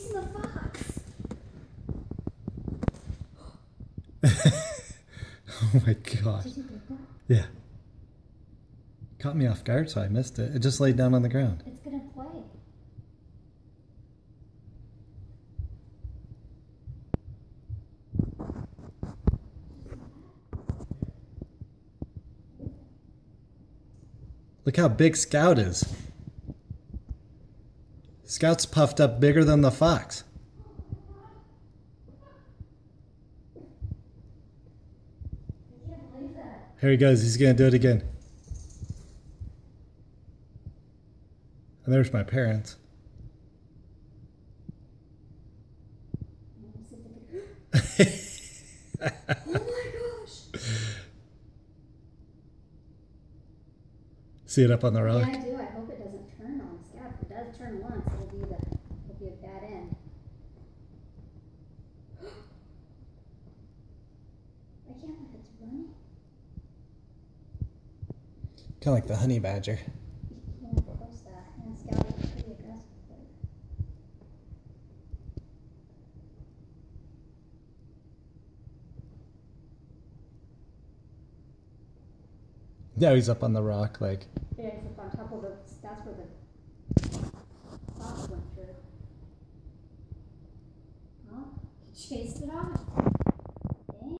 chasing the fox. Oh my gosh. Did you get that? Yeah. Caught me off guard, so I missed it. It just laid down on the ground. It's gonna play. Look how big Scout is. Scout's puffed up bigger than the fox. I can't believe that. Here he goes. He's going to do it again. And there's my parents. Oh my gosh. See it up on the rock? Yeah, I do. I hope it doesn't turn on Scout. If it does turn once, it'll be a bad end. I can't believe it's running. Kind of like the honey badger. You can't close that. And Scout is pretty aggressive. Now he's up on the rock like... Yeah, it's up on top of the, that's where the fox went through. Oh, he chased it off.